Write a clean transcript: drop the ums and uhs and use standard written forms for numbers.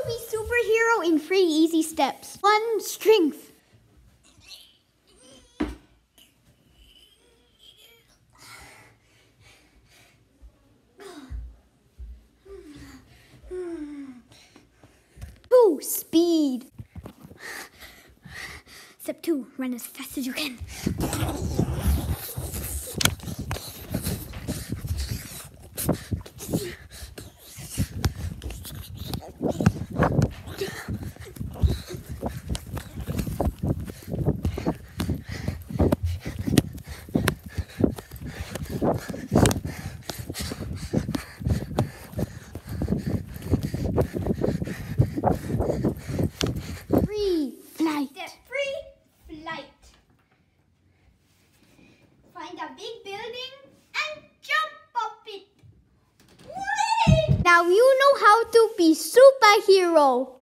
be superhero in 3 easy steps. 1. Strength. 2. Speed. Step 2. Run as fast as you can. Step 3, flight. Find a big building and jump off it. Whee! Now you know how to be superhero.